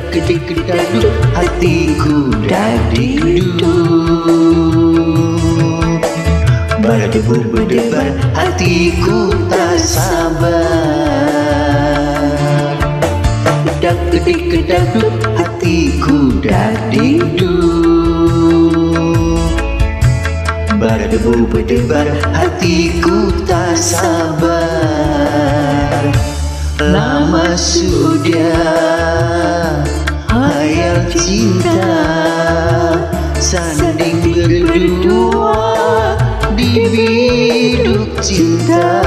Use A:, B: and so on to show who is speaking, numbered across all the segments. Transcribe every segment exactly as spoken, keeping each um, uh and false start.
A: Dak-dik-dak-duk, hatiku dak-dik-duk. Berdebar berdebar, hatiku tak sabar. Dak-dik-dak-duk, hatiku dak-dik-duk. Berdebar berdebar, hatiku tak sabar. Lama sudah hayal cinta, sanding berdua di biduk cinta.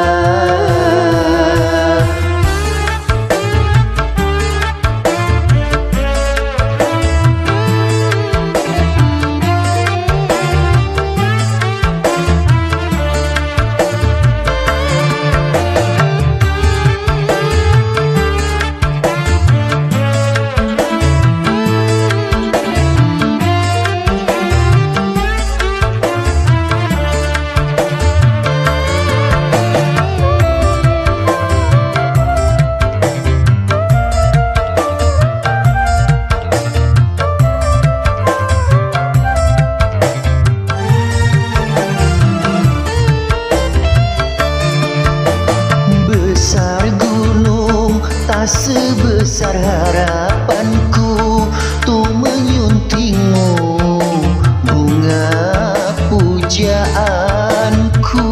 A: Tak sebesar harapanku tuh menyuntingmu, bunga pujaanku.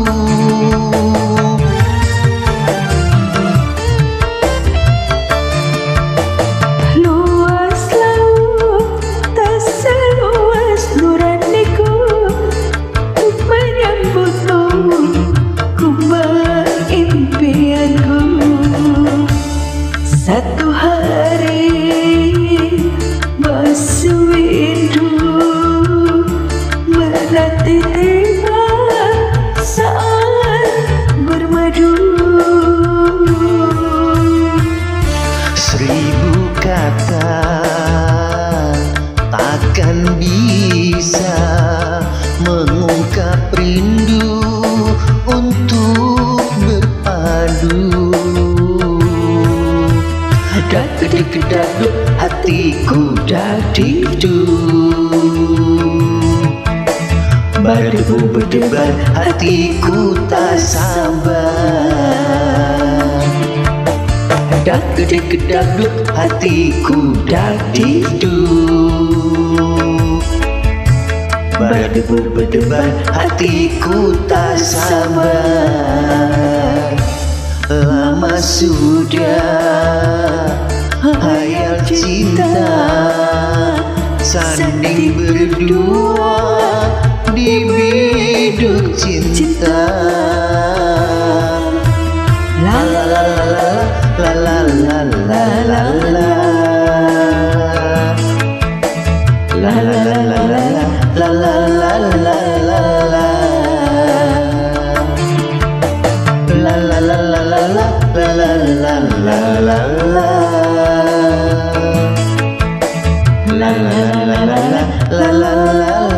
B: Luas laut tak seluas nuraniku, untuk menyambutmu ku berimpianku. Satu hari masih rindu menanti tiba saat bermadu.
A: Seribu kata takkan bisa mengungkap rindu untuk berpadu. Dak-dik-dak-duk, hatiku dak-dik-duk. Berdebar berdebar, hatiku tak sabar. Dak-dik-dak-duk, hatiku dak-dik-duk. Berdebar berdebar, hatiku tak sabar. Lama sudah hayal cinta, sanding berdua di biduk cinta. La la la la la la la la la la la la la la la la la la la. La la la la la la la la la la la la. La la la la la la la la.